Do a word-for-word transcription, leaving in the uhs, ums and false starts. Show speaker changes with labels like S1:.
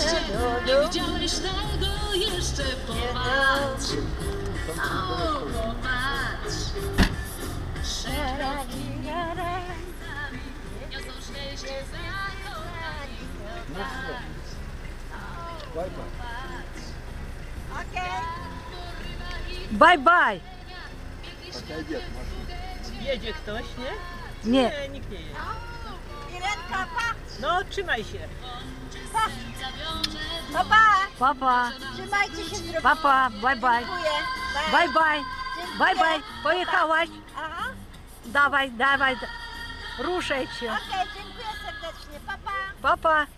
S1: mieście, nie widziałeś tego jeszcze, popatrz. O, popatrz. Szeroki niosą szczęście zakochani.
S2: Bye bye.
S3: Jedzie ktoś, nie?
S2: Nie.
S3: Nie, nikt nie jedzie.
S4: Irenka, pa!
S3: No, trzymaj się.
S4: Papa!
S2: Papa.
S4: Trzymajcie się zdrowo.
S2: Papa. Bye bye.
S4: Dziękuję.
S2: Bye bye. Bye bye. Pojechałaś?
S4: Aha.
S2: Dawaj, dawaj. Ruszaj się.
S4: Okej, dziękuję serdecznie. Papa!
S2: Papa.